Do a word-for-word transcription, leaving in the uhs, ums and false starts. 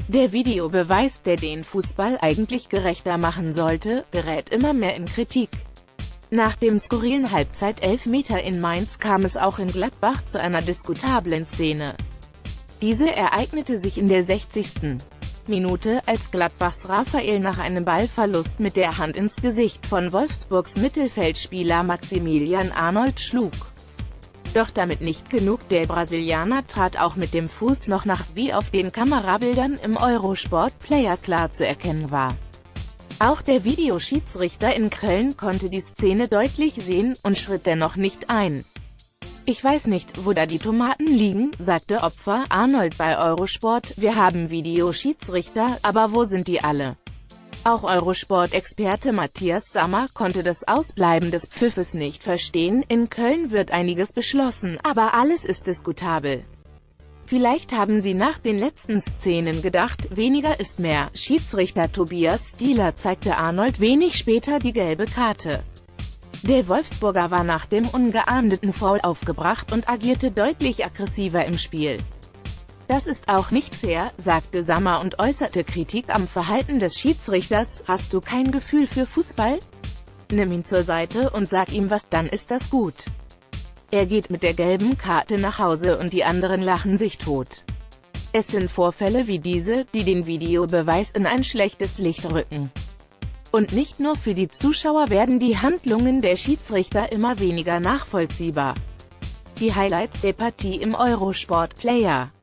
Der Videobeweis, der den Fußball eigentlich gerechter machen sollte, gerät immer mehr in Kritik. Nach dem skurrilen Halbzeit-Elfmeter in Mainz kam es auch in Gladbach zu einer diskutablen Szene. Diese ereignete sich in der sechzigsten Minute, als Gladbachs Rafael nach einem Ballverlust mit der Hand ins Gesicht von Wolfsburgs Mittelfeldspieler Maximilian Arnold schlug. Doch damit nicht genug, der Brasilianer trat auch mit dem Fuß noch nach, wie auf den Kamerabildern im Eurosport-Player klar zu erkennen war. Auch der Videoschiedsrichter in Köln konnte die Szene deutlich sehen und schritt dennoch nicht ein. „Ich weiß nicht, wo da die Tomaten liegen“, sagte Opfer Arnold bei Eurosport, „wir haben Videoschiedsrichter, aber wo sind die alle?“ Auch Eurosport-Experte Matthias Sammer konnte das Ausbleiben des Pfiffes nicht verstehen. „In Köln wird einiges beschlossen, aber alles ist diskutabel. Vielleicht haben sie nach den letzten Szenen gedacht, weniger ist mehr.“ Schiedsrichter Tobias Stieler zeigte Arnold wenig später die gelbe Karte. Der Wolfsburger war nach dem ungeahndeten Foul aufgebracht und agierte deutlich aggressiver im Spiel. „Das ist auch nicht fair“, sagte Sammer und äußerte Kritik am Verhalten des Schiedsrichters. „Hast du kein Gefühl für Fußball? Nimm ihn zur Seite und sag ihm was, dann ist das gut. Er geht mit der gelben Karte nach Hause und die anderen lachen sich tot.“ Es sind Vorfälle wie diese, die den Videobeweis in ein schlechtes Licht rücken. Und nicht nur für die Zuschauer werden die Handlungen der Schiedsrichter immer weniger nachvollziehbar. Die Highlights der Partie im Eurosport-Player.